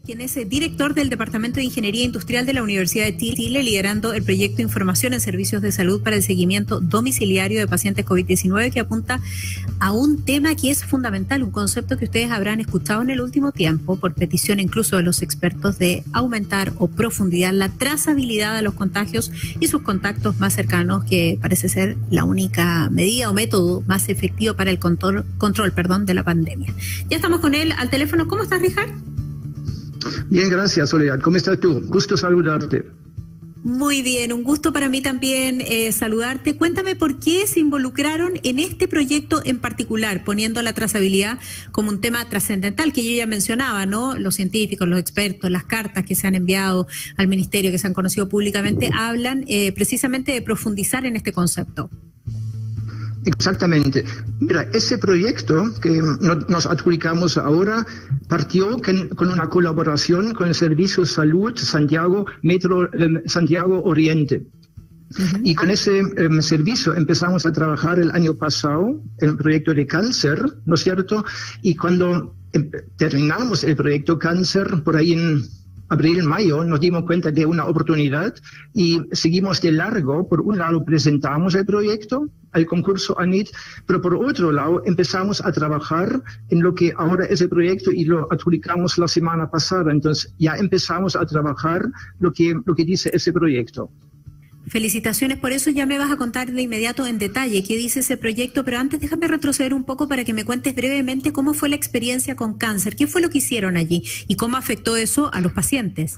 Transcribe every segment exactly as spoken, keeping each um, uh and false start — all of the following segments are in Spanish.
quien es el director del Departamento de Ingeniería Industrial de la Universidad de Chile, liderando el proyecto Información en Servicios de Salud para el Seguimiento Domiciliario de Pacientes COVID diecinueve, que apunta a un tema que es fundamental, un concepto que ustedes habrán escuchado en el último tiempo, por petición incluso de los expertos, de aumentar o profundizar la trazabilidad de los contagios y sus contactos más cercanos, que parece ser la única medida o método más efectivo para el control, control perdón, de la pandemia. Ya estamos con él al teléfono. ¿Cómo estás, Richard? Bien, gracias, Soledad. ¿Cómo estás tú? Gusto saludarte. Muy bien, un gusto para mí también eh, saludarte. Cuéntame por qué se involucraron en este proyecto en particular, poniendo la trazabilidad como un tema trascendental que yo ya mencionaba, ¿no? Los científicos, los expertos, las cartas que se han enviado al ministerio, que se han conocido públicamente, hablan eh, precisamente de profundizar en este concepto. Exactamente. Mira, ese proyecto que nos adjudicamos ahora partió con una colaboración con el Servicio de Salud Santiago Metro Santiago Oriente. Uh-huh. Y con ese um, servicio empezamos a trabajar el año pasado en el proyecto de cáncer, ¿no es cierto? Y cuando em, terminamos el proyecto cáncer, por ahí en abril, mayo, nos dimos cuenta de una oportunidad y seguimos de largo. Por un lado presentamos el proyecto al concurso A N I T, pero por otro lado empezamos a trabajar en lo que ahora es el proyecto y lo adjudicamos la semana pasada. Entonces ya empezamos a trabajar lo que, lo que dice ese proyecto. Felicitaciones por eso. Ya me vas a contar de inmediato en detalle qué dice ese proyecto, pero antes déjame retroceder un poco para que me cuentes brevemente cómo fue la experiencia con cáncer, qué fue lo que hicieron allí y cómo afectó eso a los pacientes.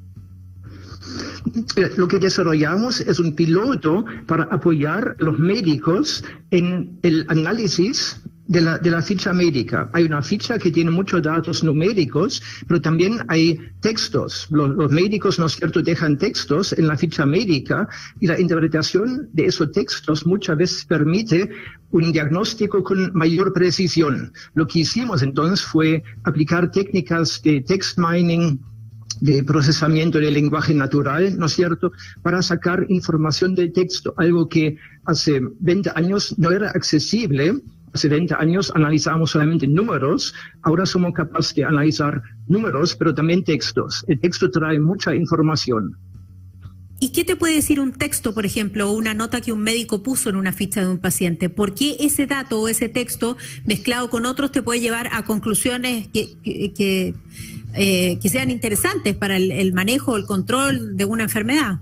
Lo que desarrollamos es un piloto para apoyar a los médicos en el análisis de la, de la ficha médica. Hay una ficha que tiene muchos datos numéricos, pero también hay textos. Los, los médicos, ¿no es cierto?, dejan textos en la ficha médica y la interpretación de esos textos muchas veces permite un diagnóstico con mayor precisión. Lo que hicimos entonces fue aplicar técnicas de text mining, de procesamiento del lenguaje natural, ¿no es cierto?, para sacar información del texto, algo que hace veinte años no era accesible. Hace veinte años analizábamos solamente números, ahora somos capaces de analizar números, pero también textos. El texto trae mucha información. ¿Y qué te puede decir un texto, por ejemplo, o una nota que un médico puso en una ficha de un paciente? ¿Por qué ese dato o ese texto mezclado con otros te puede llevar a conclusiones que, que, que, eh, que sean interesantes para el, el manejo o el control de una enfermedad?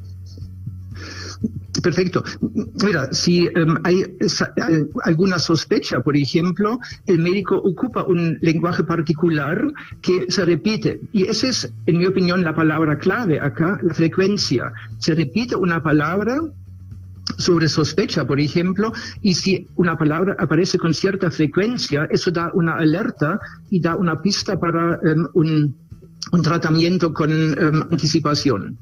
Perfecto. Mira, si um, hay esa, eh, alguna sospecha, por ejemplo, el médico ocupa un lenguaje particular que se repite. Y esa es, en mi opinión, la palabra clave acá, la frecuencia. Se repite una palabra sobre sospecha, por ejemplo, y si una palabra aparece con cierta frecuencia, eso da una alerta y da una pista para um, un, un tratamiento con um, anticipación.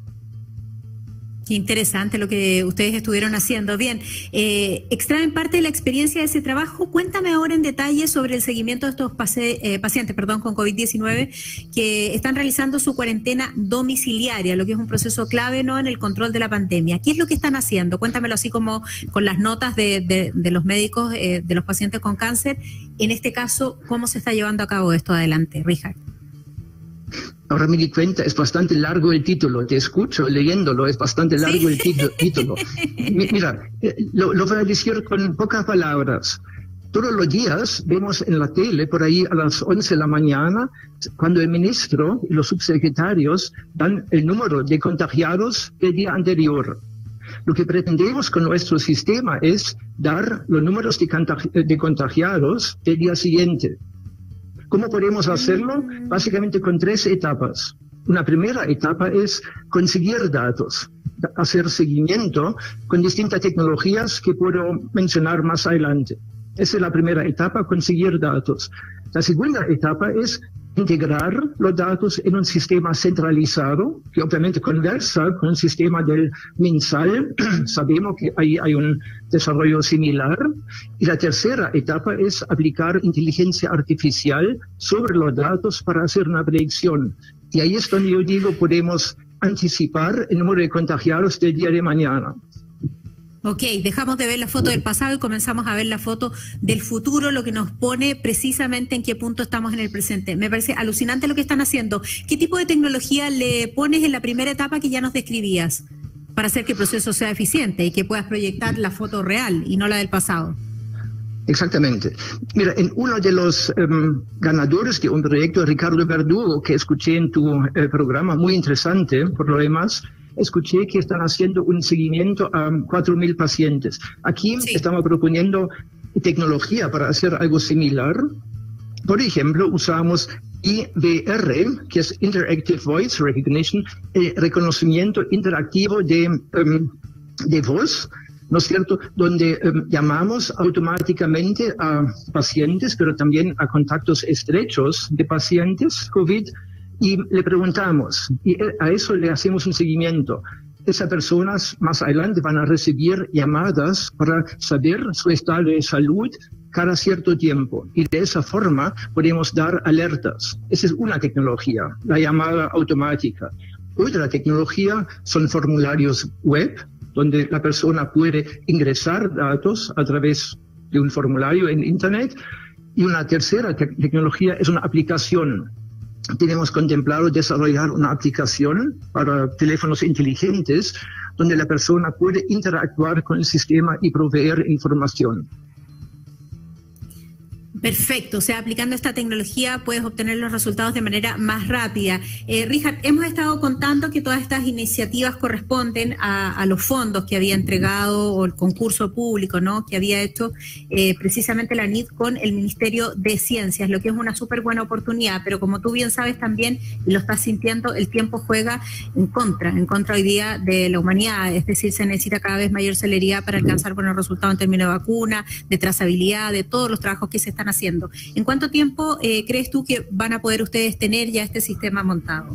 Qué interesante lo que ustedes estuvieron haciendo. Bien, eh, extraen parte de la experiencia de ese trabajo. Cuéntame ahora en detalle sobre el seguimiento de estos pase, eh, pacientes perdón, con COVID diecinueve que están realizando su cuarentena domiciliaria, lo que es un proceso clave, ¿no?, en el control de la pandemia. ¿Qué es lo que están haciendo? Cuéntamelo así como con las notas de, de, de los médicos, eh, de los pacientes con cáncer. En este caso, ¿cómo se está llevando a cabo esto adelante, Richard? Ahora me di cuenta, es bastante largo el título. Te escucho leyéndolo, es bastante largo ¿Sí? el título. Mira, lo, lo voy a decir con pocas palabras. Todos los días vemos en la tele, por ahí a las once de la mañana, cuando el ministro y los subsecretarios dan el número de contagiados del día anterior. Lo que pretendemos con nuestro sistema es dar los números de, contagi- de contagiados del día siguiente. ¿Cómo podemos hacerlo? Básicamente con tres etapas. Una primera etapa es conseguir datos, hacer seguimiento con distintas tecnologías que puedo mencionar más adelante. Esa es la primera etapa, conseguir datos. La segunda etapa es integrar los datos en un sistema centralizado, que obviamente conversa con el sistema del MinSal. Sabemos que ahí hay un desarrollo similar. Y la tercera etapa es aplicar inteligencia artificial sobre los datos para hacer una predicción. Y ahí es donde yo digo, podemos anticipar el número de contagiados del día de mañana. Ok, dejamos de ver la foto del pasado y comenzamos a ver la foto del futuro, lo que nos pone precisamente en qué punto estamos en el presente. Me parece alucinante lo que están haciendo. ¿Qué tipo de tecnología le pones en la primera etapa que ya nos describías para hacer que el proceso sea eficiente y que puedas proyectar la foto real y no la del pasado? Exactamente. Mira, en uno de los um, ganadores de un proyecto, Ricardo Verdugo, que escuché en tu eh, programa, muy interesante por lo demás, escuché que están haciendo un seguimiento a cuatro mil pacientes. Aquí sí. Estamos proponiendo tecnología para hacer algo similar. Por ejemplo, usamos I V R, que es Interactive Voice Recognition, el reconocimiento interactivo de, um, de voz, ¿no es cierto?, donde um, llamamos automáticamente a pacientes, pero también a contactos estrechos de pacientes COVID, y le preguntamos, y a eso le hacemos un seguimiento. Esas personas más adelante van a recibir llamadas para saber su estado de salud cada cierto tiempo, y de esa forma podemos dar alertas. Esa es una tecnología, la llamada automática. Otra tecnología son formularios web, donde la persona puede ingresar datos a través de un formulario en Internet. Y una tercera te- tecnología es una aplicación. Tenemos contemplado desarrollar una aplicación para teléfonos inteligentes donde la persona puede interactuar con el sistema y proveer información. Perfecto, o sea, aplicando esta tecnología puedes obtener los resultados de manera más rápida. Eh, Richard, hemos estado contando que todas estas iniciativas corresponden a, a los fondos que había entregado o el concurso público, ¿no?, que había hecho eh, precisamente la N I D con el Ministerio de Ciencias, lo que es una súper buena oportunidad, pero como tú bien sabes también, y lo estás sintiendo, el tiempo juega en contra, en contra hoy día de la humanidad, es decir, se necesita cada vez mayor celeridad para alcanzar buenos resultados en términos de vacuna, de trazabilidad, de todos los trabajos que se están haciendo. ¿En cuánto tiempo eh, crees tú que van a poder ustedes tener ya este sistema montado?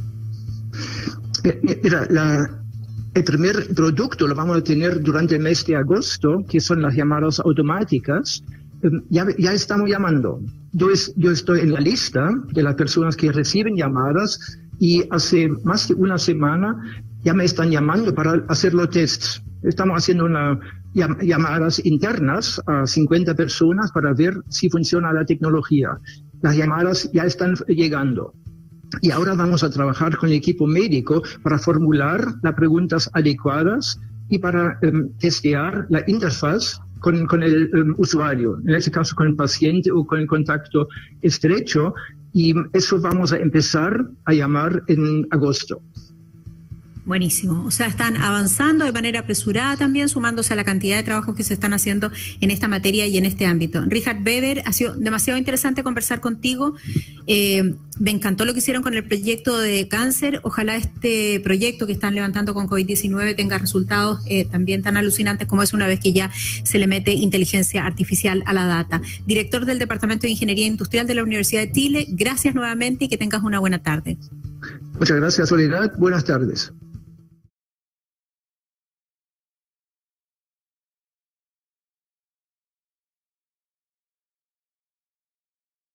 Mira, la, el primer producto lo vamos a tener durante el mes de agosto, que son las llamadas automáticas. Ya, ya estamos llamando. Yo, es, yo estoy en la lista de las personas que reciben llamadas y hace más de una semana ya me están llamando para hacer los tests. Estamos haciendo una llamadas internas a cincuenta personas para ver si funciona la tecnología. Las llamadas ya están llegando. Y ahora vamos a trabajar con el equipo médico para formular las preguntas adecuadas y para um, testear la interfaz con, con el um, usuario, en este caso con el paciente o con el contacto estrecho. Y eso vamos a empezar a llamar en agosto. Buenísimo. O sea, están avanzando de manera apresurada también, sumándose a la cantidad de trabajos que se están haciendo en esta materia y en este ámbito. Richard Weber, ha sido demasiado interesante conversar contigo. Eh, me encantó lo que hicieron con el proyecto de cáncer. Ojalá este proyecto que están levantando con COVID diecinueve tenga resultados eh, también tan alucinantes como es una vez que ya se le mete inteligencia artificial a la data. Director del Departamento de Ingeniería Industrial de la Universidad de Chile, gracias nuevamente y que tengas una buena tarde. Muchas gracias, Soledad. Buenas tardes.